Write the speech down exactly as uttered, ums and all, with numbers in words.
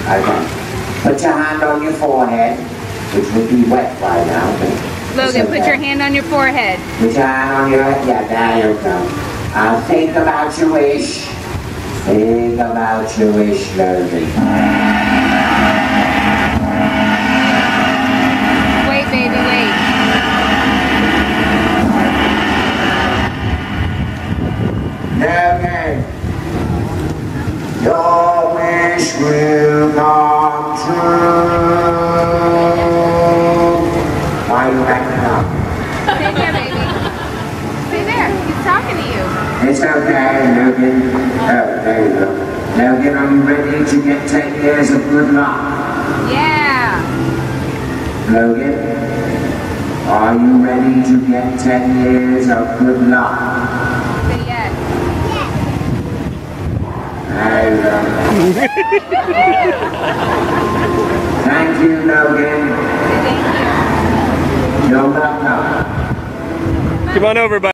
Okay. Put your hand on your forehead, which would be wet by now. Logan, okay. Put your hand on your forehead. Put your hand on your head. Yeah, there you go. Now think about your wish. Think about your wish, Logan. Wait, baby, wait. Logan, your wish will come true. Why are you backing up? Stay there, baby. Stay there. He's talking to you. It's okay, Logan. Oh, there you go. Logan, are you ready to get ten years of good luck? Yeah. Logan, are you ready to get ten years of good luck? Say yes. There you go. Thank you, Logan. Thank you. You're welcome. Come on over, buddy.